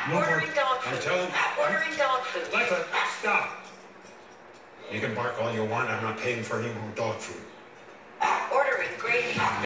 Ordering dog I'm food. telling. Ordering dog food. Alexa, stop. You can bark all you want. I'm not paying for any more dog food. Ordering gravy.